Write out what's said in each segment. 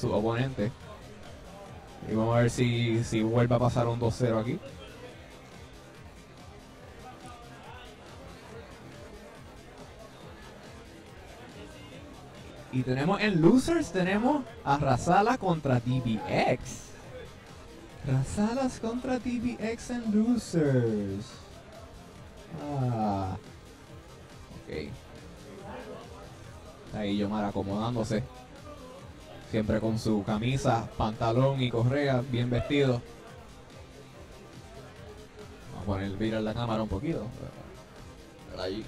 su oponente. Y vamos a ver si vuelve a pasar un 2-0 aquí. Y tenemos en Losers, tenemos a Razala contra DBX. Razalas contra DBX en Losers. Ah. Ok. Ahí Yomar acomodándose. Siempre con su camisa, pantalón y correa, bien vestido. Vamos a poner virar la cámara un poquito. Ahí.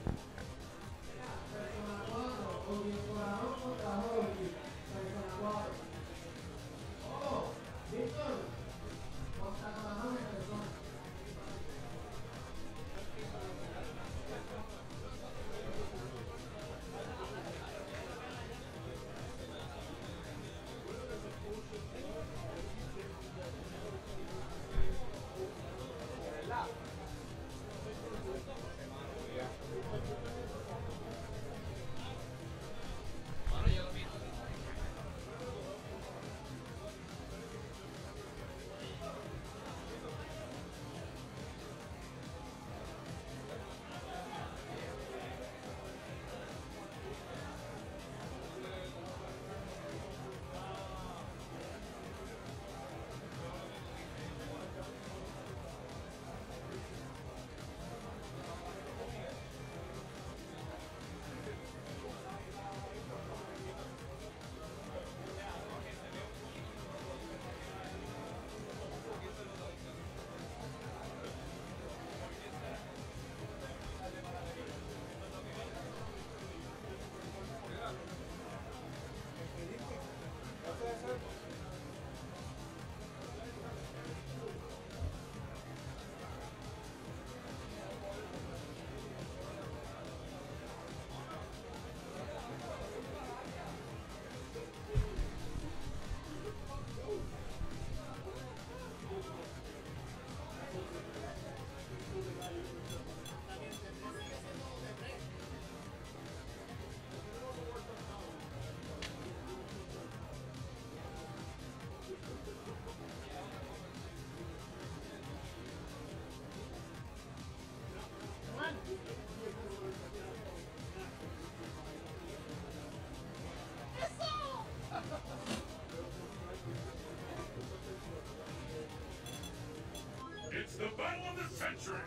It's the battle of the century!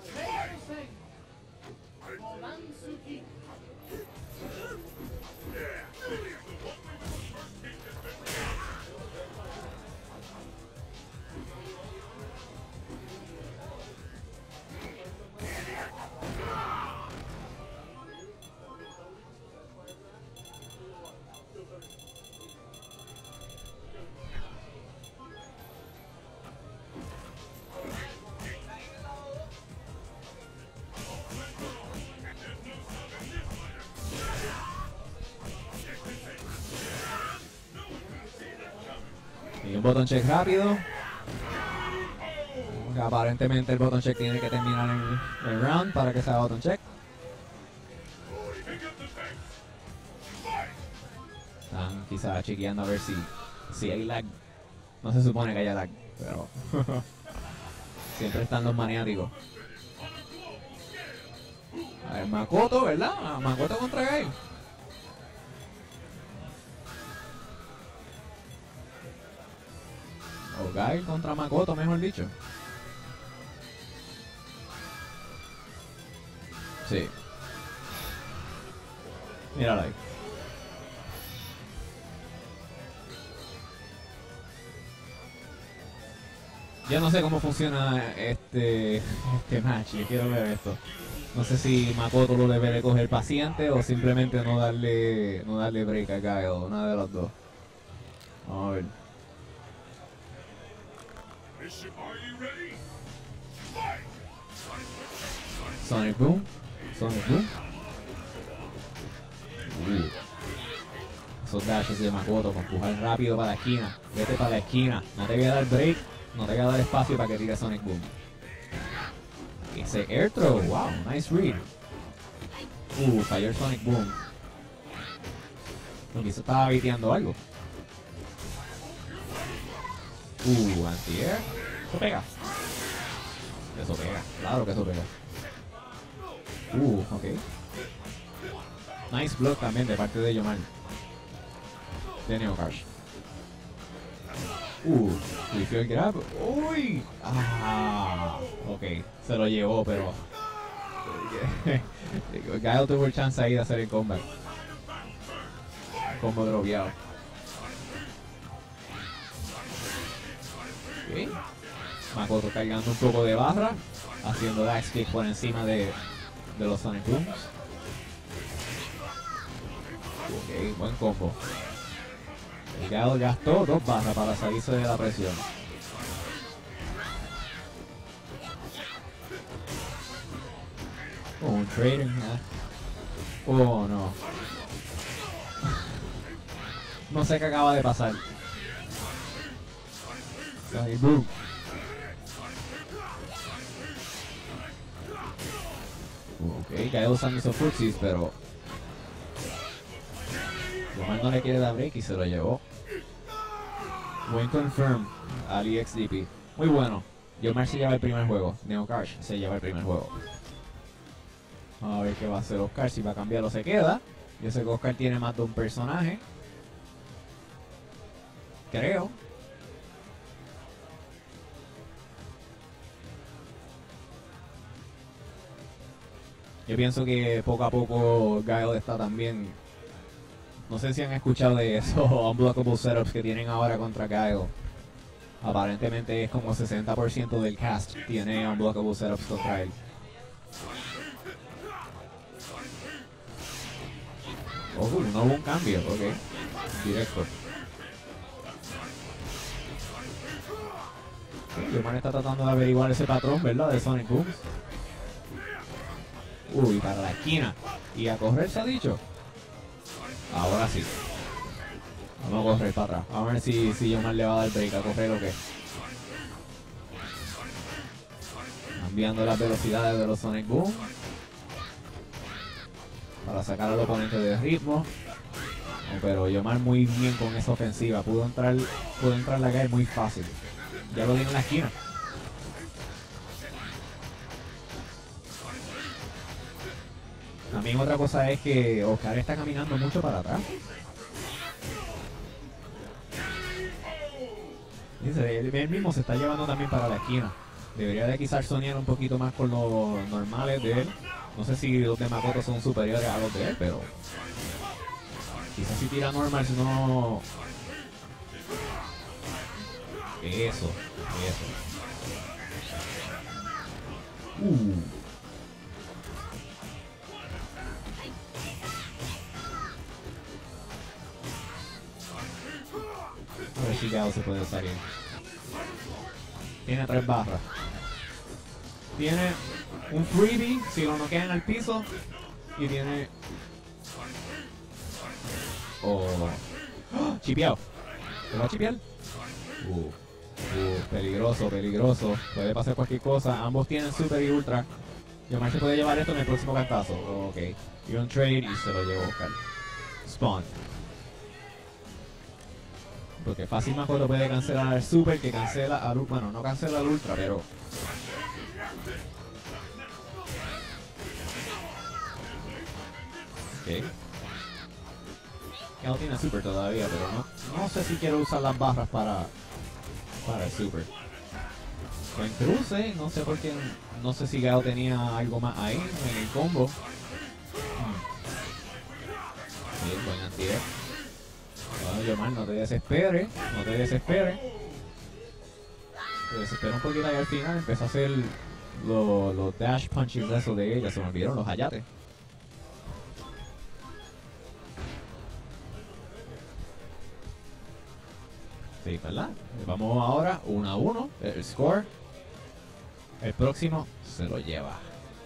Y un button check rápido. Aparentemente el button check tiene que terminar el round para que sea button check. Están quizás chequeando a ver si hay lag. No se supone que haya lag, pero siempre están los maniáticos. A ver, Makoto, ¿verdad? Makoto contra Gail. O Gail contra Makoto, mejor dicho. Sí. Mírala ahí. Yo no sé cómo funciona este match. Yo quiero ver esto. No sé si Makoto lo debe de coger paciente o simplemente no darle break a Gail, o nada de los dos. Vamos a ver. Sonic Boom. Sonic Boom. Esos dashes de Makoto con empujar rápido para la esquina. Vete para la esquina. No te voy a dar break. No te voy a dar espacio para que tire Sonic Boom. Ese air throw. Wow, nice read. Falló el Sonic Boom. Lo que hizo estaba baiteando algo. Anti-air. Eso pega. Eso pega. Claro que eso pega. Ok. Nice block también de parte de Yomar. De Neokarsh. Cliffy el grab. Uy. Ok. Se lo llevó, pero... Gael tuvo el chance ahí de hacer el comeback. Combo dropeado. Ok. Makoto cargando un poco de barra. Haciendo dash kick por encima de los Sonic Booms. Ok, buen combo. El Gael gastó 2 barras para salirse de la presión. Un trading. No. No sé qué acaba de pasar. Sonic Boom. Ok, Gael usando esos Fruxies, pero... Yomar no le quiere dar break y se lo llevó. Buen confirm al EXDP. Muy bueno. Yomar se lleva el primer juego. Neokarsh se lleva el primer juego. Vamos a ver qué va a hacer Oscar. Si va a cambiar o se queda. Yo sé que Oscar tiene más de un personaje. Creo. Yo pienso que poco a poco Gael está también... No sé si han escuchado de esos unblockable setups que tienen ahora contra Gael. Aparentemente es como 60% del cast tiene unblockable setups contra él. No hubo un cambio, ok. Directo. Yomar está tratando de averiguar ese patrón, ¿verdad? De Sonic Boom. Para la esquina. Y a correr se ha dicho. Ahora sí. Vamos a correr para atrás. Vamos a ver si Yomar le va a dar break a correr o qué. Cambiando las velocidades de los Sonic Boom. Para sacar al oponente de ritmo. Pero Yomar muy bien con esa ofensiva. Pudo entrar la calle muy fácil. Ya lo tiene en la esquina. También otra cosa es que Oscar está caminando mucho para atrás. Dice, él mismo se está llevando también para la esquina. Debería de quizás soñar un poquito más con los normales de él. No sé si los de Makoto son superiores a los de él, pero... Quizás si tira normal, si no... Eso. A ver si Gael se puede salir. Tiene 3 barras. Tiene un freebie si lo noquean al piso. Y tiene... Chipeado. ¿Se va a chipear? Peligroso. Puede pasar cualquier cosa. Ambos tienen super y ultra. Yomar se puede llevar esto en el próximo cantazo. Ok. Y un trade y se lo llevó Oscar. Spawn. Porque fácil Makoto puede cancelar al super que cancela al... Bueno, no cancela al ultra, pero... Ok. Que no tiene super todavía, pero no sé si quiero usar las barras para el super. En cruce, no sé por qué, no sé si Gael tenía algo más ahí en el combo. Bien, buen anti-air. Bueno, Yomar, no te desesperes. Te desespera un poquito ahí al final, empezó a hacer los dash punches de esos de ella, se me olvidaron los hayates. Sí, ¿verdad? Vamos ahora 1-1, el score. El próximo se lo lleva.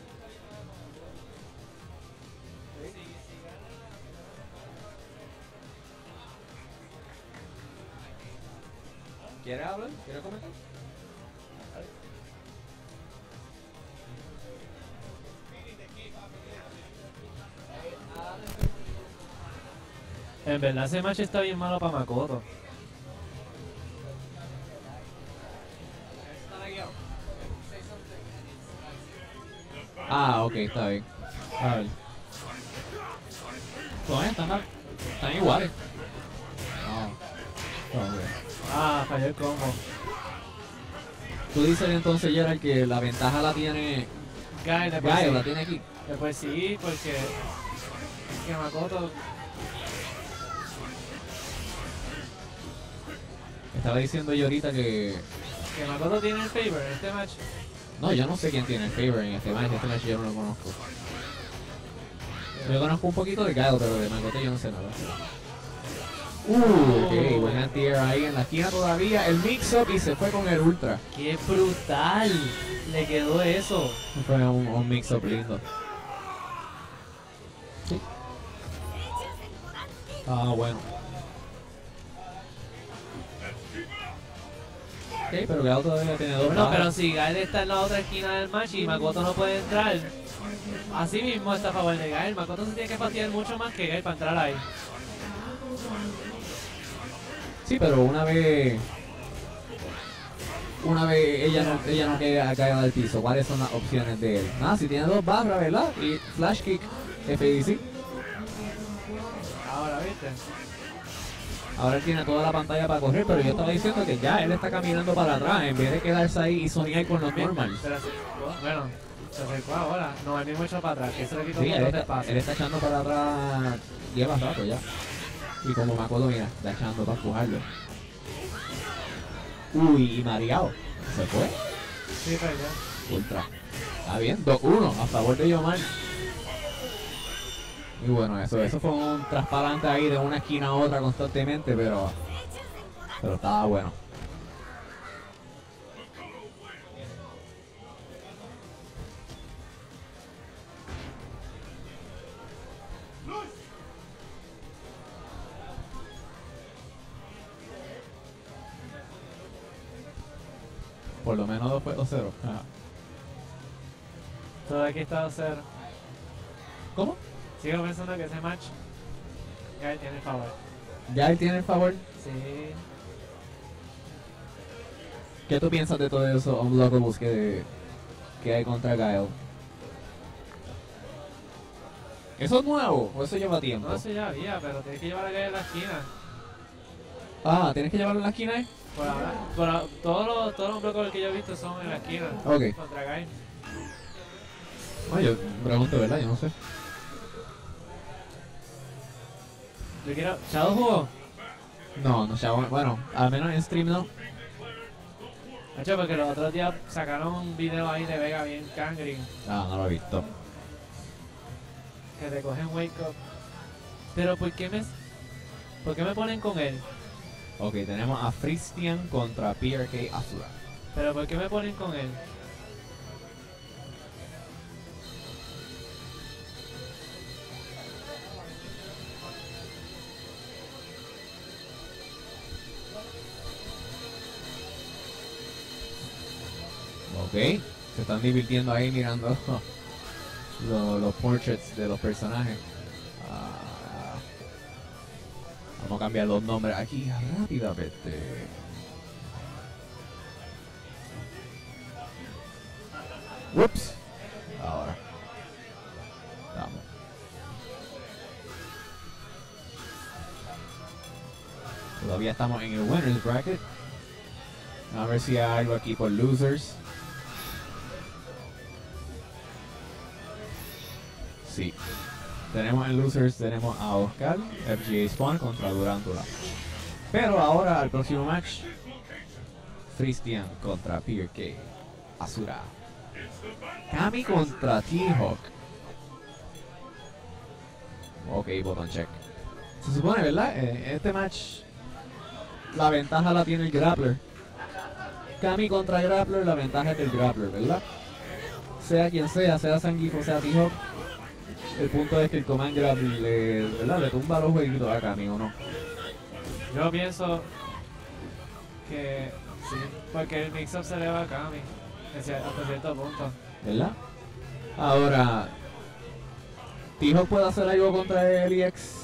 ¿Quiere hablar? ¿Quiere comentar? En verdad ese match está bien malo para Makoto. Ah, ok, está bien. A ver. Pues están iguales. No. No, ok. Ah, falló el combo. Tú dices entonces, Gerald, que la ventaja la tiene Guy, después Gaio, sí. la tiene aquí. Después sí, porque que Makoto. Estaba diciendo yo ahorita Que Makoto tiene el favor en este match. no, yo no sé quién tiene el favor en este match yo no lo conozco. Yo conozco un poquito de Gaio, pero de Makoto yo no sé nada. Ok, buen anti-air ahí en la esquina todavía. El mix-up y se fue con el ultra. ¡Qué brutal! Le quedó eso. Fue un mix-up lindo. Sí. Ah, bueno. Ok, pero Gaio todavía tiene dos Bueno, bajas. pero si Gael está en la otra esquina del match y Makoto no puede entrar, así mismo está a favor de Gael. Makoto se tiene que fastidiar mucho más que Gael para entrar ahí. Sí, pero una vez ella no caiga del piso, ¿cuáles son las opciones de él? Nada, si tiene dos barras, ¿verdad? Y flash kick, FDC. Ahora, ¿viste? Ahora él tiene toda la pantalla para correr, pero yo estaba diciendo que ya él está caminando para atrás en vez de quedarse ahí y soñar con los normals. Pero bueno, se acercó ahora. No, el mismo echó para atrás, que se le quitó Sí, un él montón de está, espacio. él está echando para atrás, lleva rato ya. Y como Makoto, mira, está echando para empujarlo. Uy, y mareado. Se fue. Sí, pues ya. Ultra. Está bien, 2-1 a favor de Yomar. Y bueno, eso fue un traspalante ahí de una esquina a otra constantemente, pero estaba bueno. Por lo menos 2 fue 2-0. Ajá. Todo aquí está 2-0. ¿Cómo? Sigo pensando que ese match Gael tiene el favor. ¿Ya él tiene el favor? Sí. ¿Qué tú piensas de todo eso unblockables que hay contra Gael? ¿Eso es nuevo o eso lleva tiempo? No, eso ya había, pero tienes que llevar a Gael a la esquina. Ah, ¿tienes que llevarlo en la esquina ahí? Por ahora, todos los bloques que yo he visto son en la esquina. Ok. Contra Gael. Oye, yo pregunto, ¿verdad? Yo no sé. Yo quiero. ¿Shadow jugó? No, ya, bueno, al menos en stream no. Hecho, porque los otros días sacaron un video ahí de Vega bien cangri. Ah, no lo he visto. Que te cogen wake up. Pero ¿por qué me ponen con él? Ok, tenemos a Fristian contra PRK Asura. Pero ¿por qué me ponen con él? Ok, se están divirtiendo ahí mirando los portraits de los personajes. Ah, vamos a cambiar los nombres aquí rápidamente. Ups. Ahora. Vamos. Todavía estamos en el winners bracket. A ver si hay algo aquí por losers. Sí. Tenemos en losers, tenemos a Oscar, FGA Spawn contra Durantula. Pero ahora al próximo match, Fristian contra PRK Asura. Kami contra T-Hawk. Ok, botón check. Se supone, ¿verdad? Este match, la ventaja la tiene el grappler. Kami contra grappler, la ventaja es del grappler, ¿verdad? Sea quien sea Zangief, sea T-Hawk. El punto es que el command grab le tumba los jueguitos a Kami, ¿o no? Yo pienso que sí, porque el mix-up se le va a Kami hasta cierto punto. ¿Verdad? Ahora, T-Hawk puede hacer algo contra el EX